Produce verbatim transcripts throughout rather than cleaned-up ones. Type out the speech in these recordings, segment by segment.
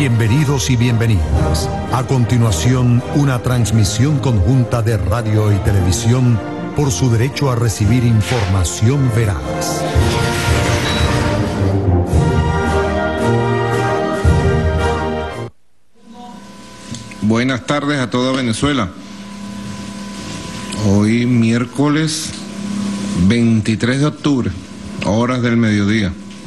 Bienvenidos y bienvenidas. A continuación, una transmisión conjunta de radio y televisión por su derecho a recibir información veraz. Buenas tardes a toda Venezuela. Hoy miércoles veintitrés de octubre, horas del mediodía.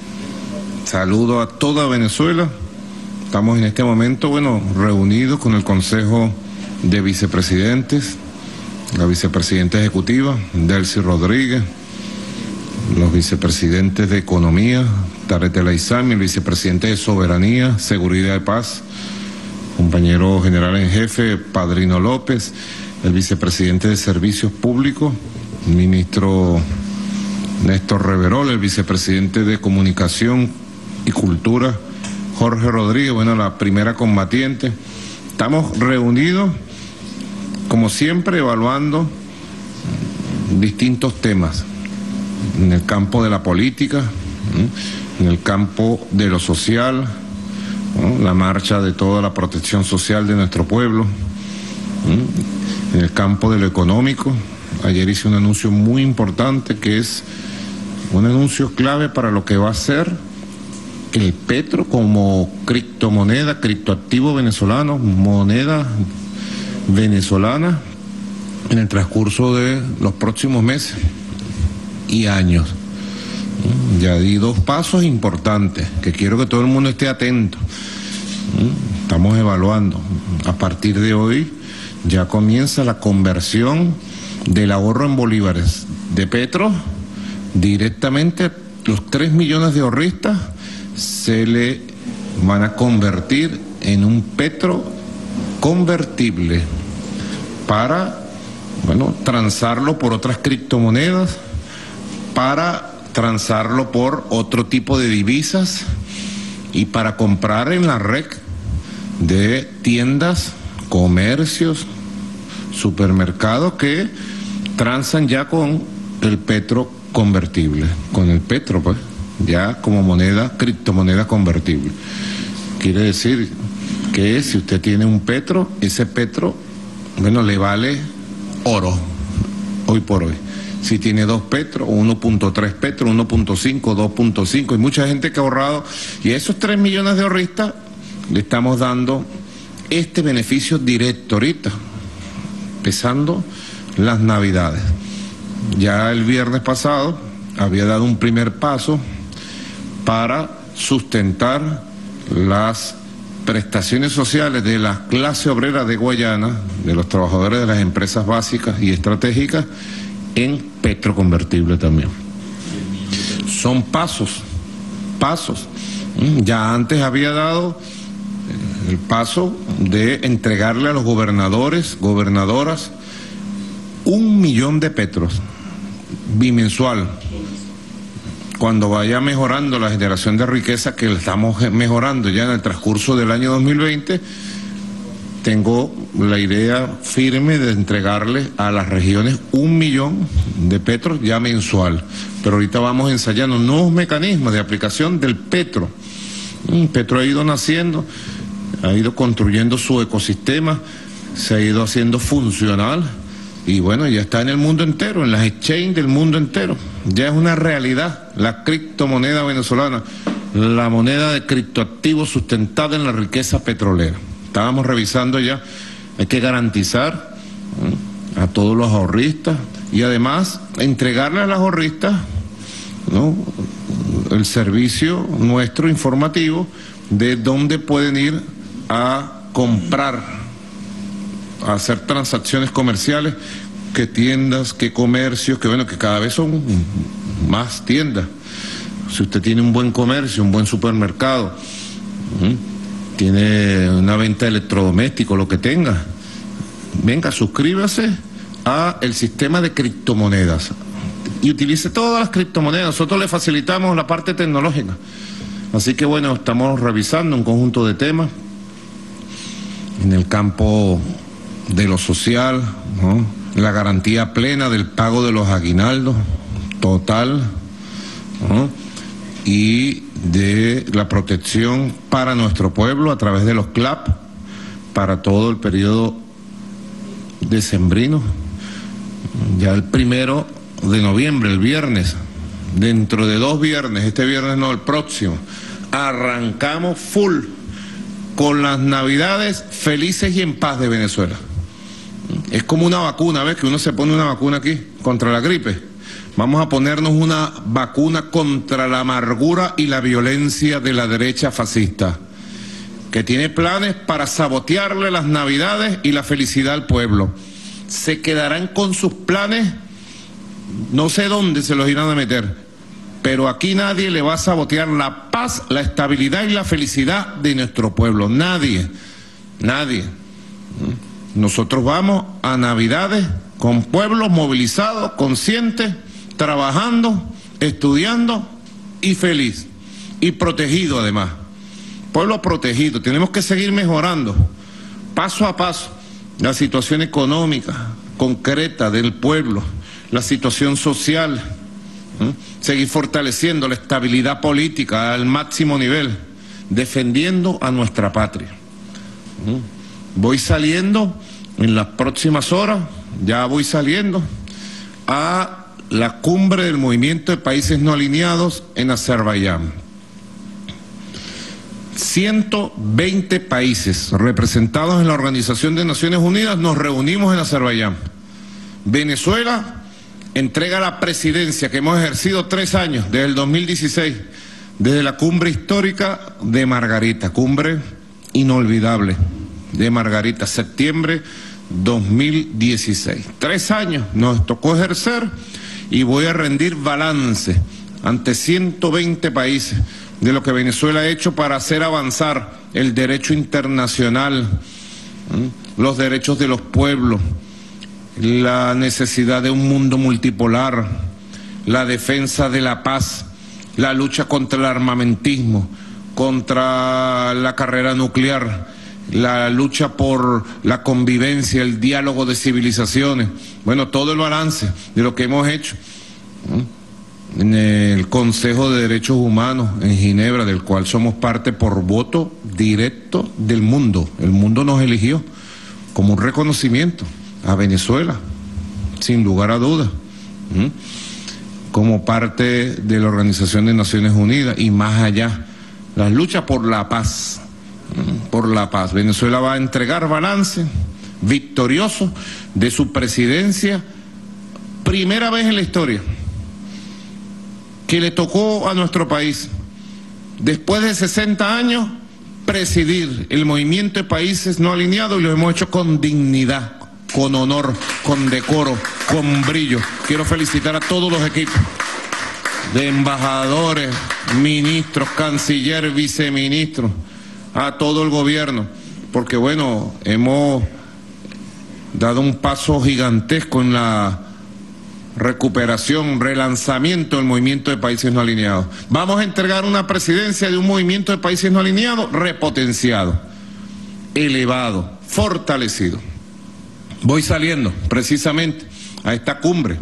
Saludo a toda Venezuela. Estamos en este momento, bueno, reunidos con el Consejo de Vicepresidentes, la Vicepresidenta Ejecutiva, Delcy Rodríguez, los Vicepresidentes de Economía, Tarek El Aizami, el Vicepresidente de Soberanía, Seguridad y Paz, compañero general en jefe, Padrino López, el Vicepresidente de Servicios Públicos, el Ministro Néstor Reverol, el Vicepresidente de Comunicación y Cultura, Jorge Rodríguez, bueno, la primera combatiente. Estamos reunidos, como siempre, evaluando distintos temas en el campo de la política, en el campo de lo social, ¿no? La marcha de toda la protección social de nuestro pueblo, en el campo de lo económico. Ayer hice un anuncio muy importante que es un anuncio clave para lo que va a ser el petro como criptomoneda, criptoactivo venezolano, moneda venezolana en el transcurso de los próximos meses y años. Ya di dos pasos importantes que quiero que todo el mundo esté atento. Estamos evaluando. A partir de hoy ya comienza la conversión del ahorro en bolívares de petro directamente. Los tres millones de ahorristas se le van a convertir en un petro convertible para, bueno, transarlo por otras criptomonedas, para transarlo por otro tipo de divisas y para comprar en la red de tiendas, comercios, supermercados que transan ya con el petro convertible, con el petro, pues, ya como moneda, criptomoneda convertible. Quiere decir que si usted tiene un petro, ese petro, bueno, le vale oro, hoy por hoy. Si tiene dos petros, uno punto tres petros, uno punto cinco, dos punto cinco, hay mucha gente que ha ahorrado, y a esos tres millones de ahorristas le estamos dando este beneficio directo ahorita, empezando las Navidades. Ya el viernes pasado había dado un primer paso para sustentar las prestaciones sociales de la clase obrera de Guayana, de los trabajadores de las empresas básicas y estratégicas, en petro convertible también. Son pasos, pasos. Ya antes había dado el paso de entregarle a los gobernadores, gobernadoras, un millón de petros bimensual. Cuando vaya mejorando la generación de riqueza, que la estamos mejorando ya en el transcurso del año dos mil veinte, tengo la idea firme de entregarle a las regiones un millón de petros ya mensual. Pero ahorita vamos ensayando nuevos mecanismos de aplicación del petro. Petro ha ido naciendo, ha ido construyendo su ecosistema, se ha ido haciendo funcional. Y bueno, ya está en el mundo entero, en las exchanges del mundo entero. Ya es una realidad la criptomoneda venezolana, la moneda de criptoactivos sustentada en la riqueza petrolera. Estábamos revisando ya, hay que garantizar ¿no? a todos los ahorristas y además entregarle a los ahorristas ¿no? el servicio nuestro informativo de dónde pueden ir a comprar, a hacer transacciones comerciales, que tiendas, que comercios, que bueno, que cada vez son más tiendas. Si usted tiene un buen comercio, un buen supermercado, ¿sí? tiene una venta de electrodomésticos, lo que tenga, venga, suscríbase a el sistema de criptomonedas y utilice todas las criptomonedas. Nosotros le facilitamos la parte tecnológica. Así que bueno, estamos revisando un conjunto de temas en el campo de lo social, ¿no? La garantía plena del pago de los aguinaldos, total, ¿no? y de la protección para nuestro pueblo a través de los C L A P para todo el periodo decembrino. Ya el primero de noviembre, el viernes, dentro de dos viernes, este viernes no, el próximo, arrancamos full con las Navidades felices y en paz de Venezuela. Es como una vacuna, ¿ves? Que uno se pone una vacuna aquí contra la gripe. Vamos a ponernos una vacuna contra la amargura y la violencia de la derecha fascista, que tiene planes para sabotearle las Navidades y la felicidad al pueblo. Se quedarán con sus planes, no sé dónde se los irán a meter, pero aquí nadie le va a sabotear la paz, la estabilidad y la felicidad de nuestro pueblo. Nadie, nadie. Nosotros vamos a Navidades con pueblos movilizados, conscientes, trabajando, estudiando y feliz. Y protegido además. Pueblo protegido. Tenemos que seguir mejorando, paso a paso, la situación económica concreta del pueblo, la situación social, ¿eh? Seguir fortaleciendo la estabilidad política al máximo nivel, defendiendo a nuestra patria. ¿eh? Voy saliendo en las próximas horas, ya voy saliendo a la cumbre del Movimiento de Países No Alineados en Azerbaiyán. ciento veinte países representados en la Organización de Naciones Unidas nos reunimos en Azerbaiyán. Venezuela entrega la presidencia que hemos ejercido tres años, desde el dos mil dieciséis, desde la cumbre histórica de Margarita, cumbre inolvidable de Margarita, septiembre dos mil dieciséis. Tres años nos tocó ejercer y voy a rendir balance ante ciento veinte países de lo que Venezuela ha hecho para hacer avanzar el derecho internacional, ¿eh? los derechos de los pueblos, la necesidad de un mundo multipolar, la defensa de la paz, la lucha contra el armamentismo, contra la carrera nuclear, la lucha por la convivencia, el diálogo de civilizaciones. Bueno, todo el balance de lo que hemos hecho, ¿eh? en el Consejo de Derechos Humanos en Ginebra, del cual somos parte por voto directo del mundo. El mundo nos eligió como un reconocimiento a Venezuela, sin lugar a dudas, ¿eh? como parte de la Organización de Naciones Unidas y más allá, la lucha por la paz, ¿eh? por la paz. Venezuela va a entregar balance victorioso de su presidencia, primera vez en la historia que le tocó a nuestro país, después de sesenta años, presidir el Movimiento de Países No Alineados, y lo hemos hecho con dignidad, con honor, con decoro, con brillo. Quiero felicitar a todos los equipos de embajadores, ministros, canciller, viceministros, a todo el gobierno, porque bueno, hemos dado un paso gigantesco en la recuperación, relanzamiento del Movimiento de Países No Alineados. Vamos a entregar una presidencia de un Movimiento de Países No Alineados repotenciado, elevado, fortalecido. Voy saliendo precisamente a esta cumbre.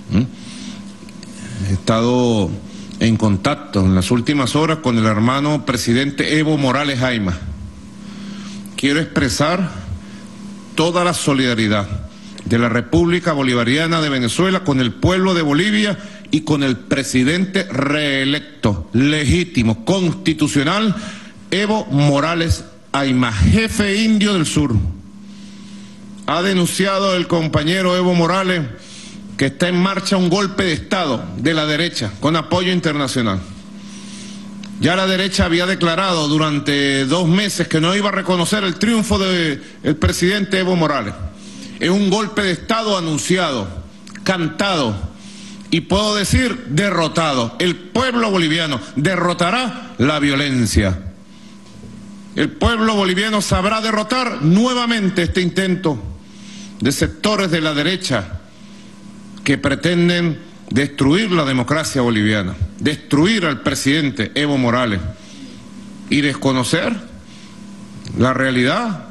He estado en contacto en las últimas horas con el hermano presidente Evo Morales Ayma. Quiero expresar toda la solidaridad de la República Bolivariana de Venezuela con el pueblo de Bolivia y con el presidente reelecto, legítimo, constitucional, Evo Morales Ayma, jefe indio del sur. Ha denunciado el compañero Evo Morales que está en marcha un golpe de Estado de la derecha con apoyo internacional. Ya la derecha había declarado durante dos meses que no iba a reconocer el triunfo del presidente Evo Morales. Es un golpe de Estado anunciado, cantado y puedo decir derrotado. El pueblo boliviano derrotará la violencia. El pueblo boliviano sabrá derrotar nuevamente este intento de sectores de la derecha que pretenden destruir la democracia boliviana, destruir al presidente Evo Morales y desconocer la realidad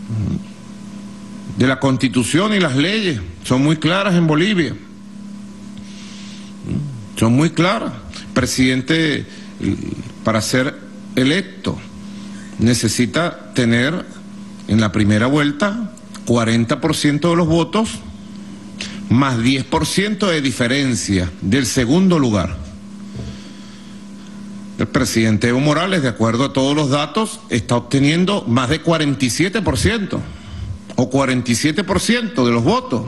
de la Constitución y las leyes. Son muy claras en Bolivia. Son muy claras. El presidente para ser electo necesita tener en la primera vuelta cuarenta por ciento de los votos más diez por ciento de diferencia del segundo lugar. El presidente Evo Morales, de acuerdo a todos los datos, está obteniendo más de cuarenta y siete por ciento o cuarenta y siete por ciento de los votos.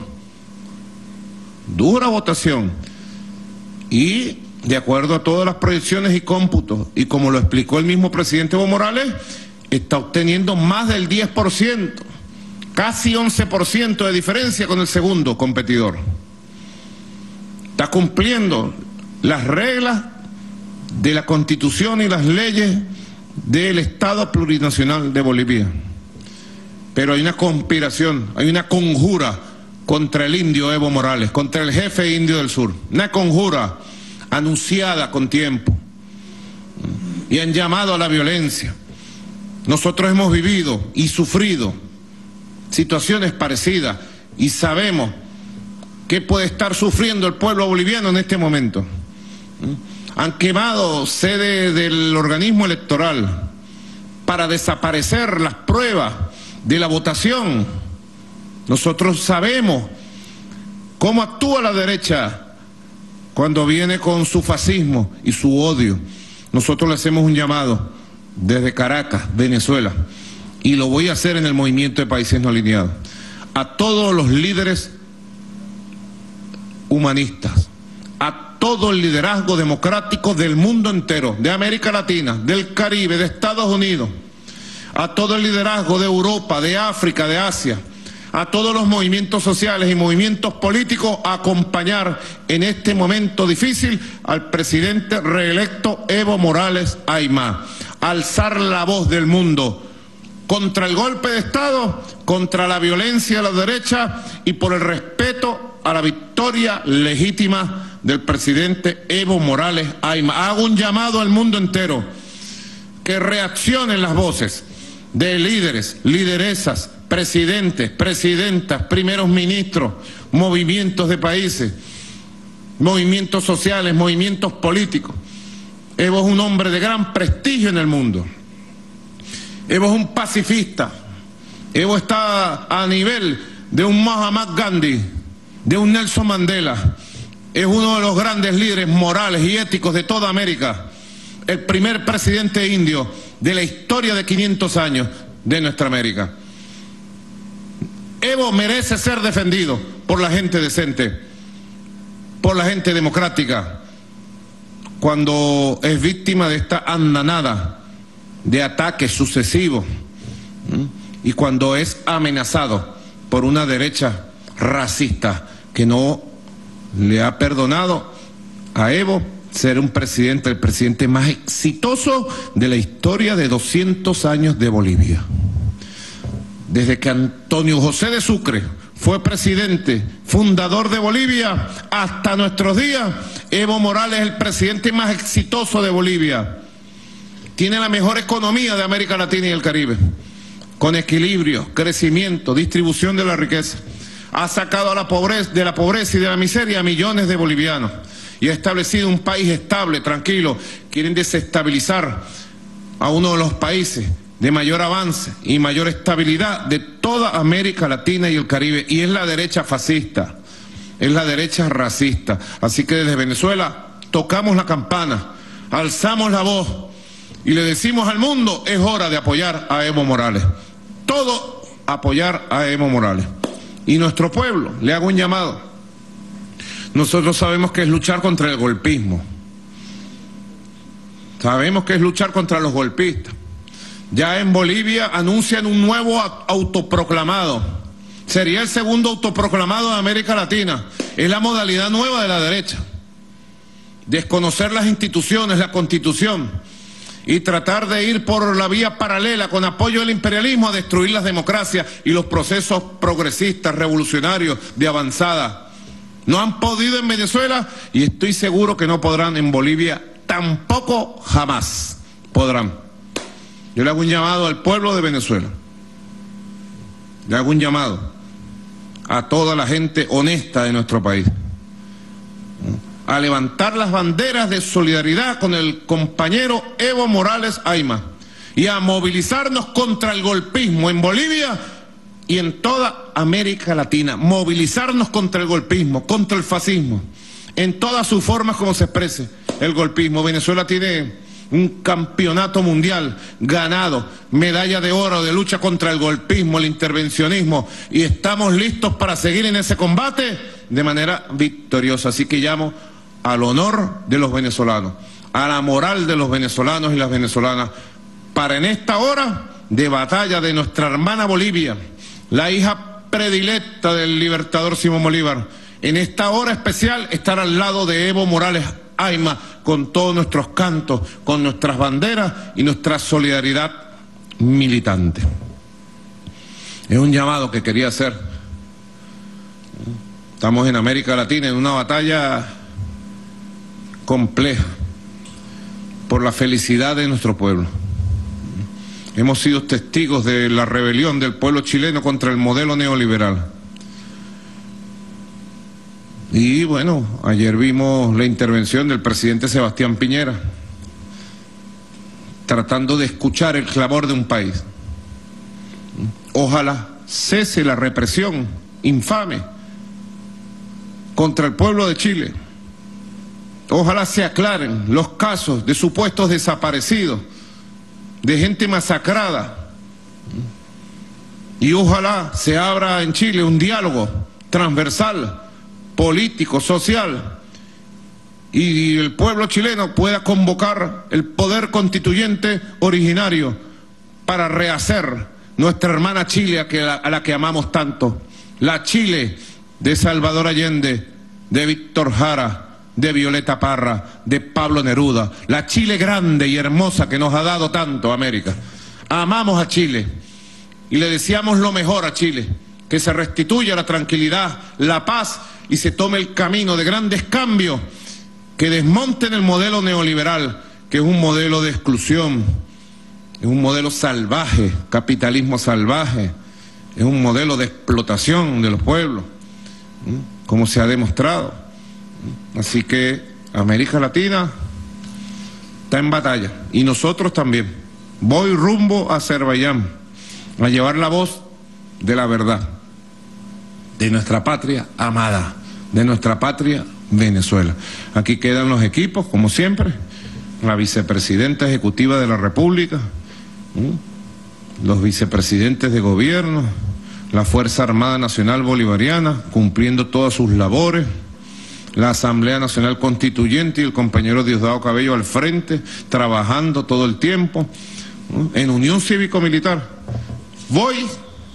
Dura votación. Y de acuerdo a todas las proyecciones y cómputos, y como lo explicó el mismo presidente Evo Morales, está obteniendo más del diez por ciento, casi once por ciento de diferencia con el segundo competidor. Está cumpliendo las reglas de la Constitución y las leyes del Estado plurinacional de Bolivia. Pero hay una conspiración, hay una conjura contra el indio Evo Morales, contra el jefe indio del sur, una conjura anunciada con tiempo, y han llamado a la violencia. Nosotros hemos vivido y sufrido situaciones parecidas y sabemos qué puede estar sufriendo el pueblo boliviano en este momento. Han quemado sede del organismo electoral para desaparecer las pruebas de la votación. Nosotros sabemos cómo actúa la derecha cuando viene con su fascismo y su odio. Nosotros le hacemos un llamado desde Caracas, Venezuela, y lo voy a hacer en el Movimiento de Países No Alineados, a todos los líderes humanistas, a todo el liderazgo democrático del mundo entero, de América Latina, del Caribe, de Estados Unidos, a todo el liderazgo de Europa, de África, de Asia, a todos los movimientos sociales y movimientos políticos, a acompañar en este momento difícil al presidente reelecto Evo Morales Aymá, alzar la voz del mundo contra el golpe de Estado, contra la violencia de la derecha y por el respeto a la victoria legítima del presidente Evo Morales Aymá. Hago un llamado al mundo entero que reaccionen las voces de líderes, lideresas, presidentes, presidentas, primeros ministros, movimientos de países, movimientos sociales, movimientos políticos. Evo es un hombre de gran prestigio en el mundo. Evo es un pacifista. Evo está a nivel de un Mahatma Gandhi, de un Nelson Mandela. Es uno de los grandes líderes morales y éticos de toda América. El primer presidente indio de la historia de quinientos años de nuestra América. Evo merece ser defendido por la gente decente, por la gente democrática, cuando es víctima de esta andanada de ataques sucesivos, ¿sí? Y cuando es amenazado por una derecha racista que no le ha perdonado a Evo ser un presidente, el presidente más exitoso de la historia de doscientos años de Bolivia. Desde que Antonio José de Sucre fue presidente, fundador de Bolivia, hasta nuestros días, Evo Morales es el presidente más exitoso de Bolivia. Tiene la mejor economía de América Latina y el Caribe, con equilibrio, crecimiento, distribución de la riqueza. Ha sacado a la pobreza, de la pobreza y de la miseria a millones de bolivianos y ha establecido un país estable, tranquilo. Quieren desestabilizar a uno de los países de mayor avance y mayor estabilidad de toda América Latina y el Caribe, y es la derecha fascista, es la derecha racista. Así que desde Venezuela tocamos la campana, alzamos la voz y le decimos al mundo: es hora de apoyar a Evo Morales, todo apoyar a Evo Morales. Y nuestro pueblo, le hago un llamado. Nosotros sabemos que es luchar contra el golpismo, sabemos que es luchar contra los golpistas. Ya en Bolivia anuncian un nuevo autoproclamado. Sería el segundo autoproclamado de América Latina. Es la modalidad nueva de la derecha. Desconocer las instituciones, la Constitución, y tratar de ir por la vía paralela con apoyo del imperialismo a destruir las democracias y los procesos progresistas, revolucionarios, de avanzada. No han podido en Venezuela y estoy seguro que no podrán en Bolivia, tampoco jamás podrán. Yo le hago un llamado al pueblo de Venezuela, le hago un llamado a toda la gente honesta de nuestro país, a levantar las banderas de solidaridad con el compañero Evo Morales Ayma y a movilizarnos contra el golpismo en Bolivia y en toda América Latina. Movilizarnos contra el golpismo, contra el fascismo, en todas sus formas como se exprese el golpismo. Venezuela tiene un campeonato mundial ganado, medalla de oro de lucha contra el golpismo, el intervencionismo, y estamos listos para seguir en ese combate de manera victoriosa. Así que llamo al honor de los venezolanos, a la moral de los venezolanos y las venezolanas, para en esta hora de batalla de nuestra hermana Bolivia, la hija predilecta del libertador Simón Bolívar, en esta hora especial estar al lado de Evo Morales Ayma, con todos nuestros cantos, con nuestras banderas y nuestra solidaridad militante. Es un llamado que quería hacer. Estamos en América Latina en una batalla compleja por la felicidad de nuestro pueblo. Hemos sido testigos de la rebelión del pueblo chileno contra el modelo neoliberal. Y bueno, ayer vimos la intervención del presidente Sebastián Piñera, tratando de escuchar el clamor de un país. Ojalá cese la represión infame contra el pueblo de Chile. Ojalá se aclaren los casos de supuestos desaparecidos, de gente masacrada. Y ojalá se abra en Chile un diálogo transversal, político, social, y el pueblo chileno pueda convocar el poder constituyente originario para rehacer nuestra hermana Chile a, que, a la que amamos tanto, la Chile de Salvador Allende, de Víctor Jara, de Violeta Parra, de Pablo Neruda, la Chile grande y hermosa que nos ha dado tanto América. Amamos a Chile y le deseamos lo mejor a Chile, que se restituya la tranquilidad, la paz y se tome el camino de grandes cambios que desmonten el modelo neoliberal, que es un modelo de exclusión, es un modelo salvaje, capitalismo salvaje, es un modelo de explotación de los pueblos, como se ha demostrado. Así que América Latina está en batalla y nosotros también. Voy rumbo a Azerbaiyán a llevar la voz de la verdad, de nuestra patria amada, de nuestra patria Venezuela. Aquí quedan los equipos, como siempre, la vicepresidenta ejecutiva de la República, los vicepresidentes de gobierno, la Fuerza Armada Nacional Bolivariana, cumpliendo todas sus labores, la Asamblea Nacional Constituyente y el compañero Diosdado Cabello al frente, trabajando todo el tiempo, en unión cívico-militar. Voy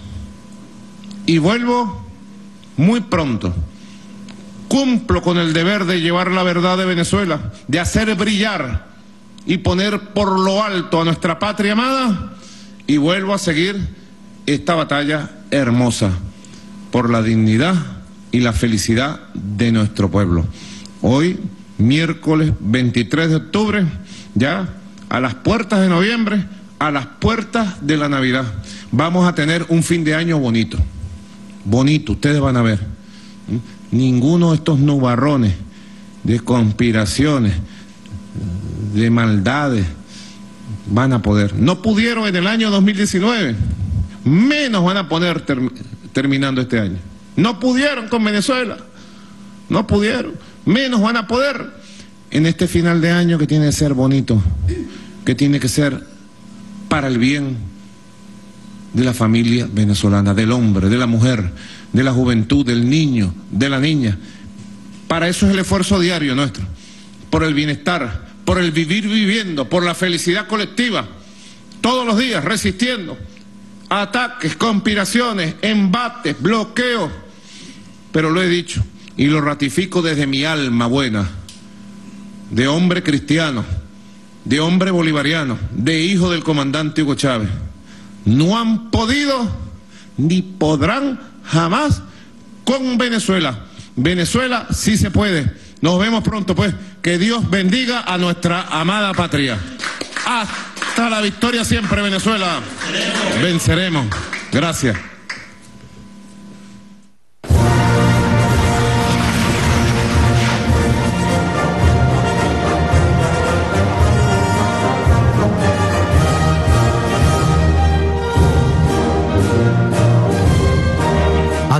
y vuelvo muy pronto. Cumplo con el deber de llevar la verdad de Venezuela, de hacer brillar y poner por lo alto a nuestra patria amada, y vuelvo a seguir esta batalla hermosa por la dignidad y la felicidad de nuestro pueblo. Hoy, miércoles veintitrés de octubre, ya a las puertas de noviembre, a las puertas de la Navidad, vamos a tener un fin de año bonito, bonito, ustedes van a ver. Ninguno de estos nubarrones de conspiraciones, de maldades, van a poder. No pudieron en el año dos mil diecinueve, menos van a poder ter terminando este año. No pudieron con Venezuela, no pudieron, menos van a poder en este final de año que tiene que ser bonito, que tiene que ser para el bien de la familia venezolana, del hombre, de la mujer, de la juventud, del niño, de la niña. Para eso es el esfuerzo diario nuestro, por el bienestar, por el vivir viviendo, por la felicidad colectiva, todos los días resistiendo ataques, conspiraciones, embates, bloqueos. Pero lo he dicho y lo ratifico desde mi alma buena, de hombre cristiano, de hombre bolivariano, de hijo del comandante Hugo Chávez. No han podido ni podrán jamás con Venezuela. Venezuela sí se puede. Nos vemos pronto, pues. Que Dios bendiga a nuestra amada patria. Hasta la victoria siempre, Venezuela. Venceremos. Gracias.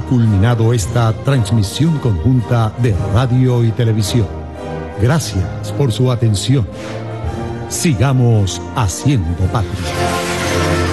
culminado esta transmisión conjunta de radio y televisión. Gracias por su atención. Sigamos haciendo patria.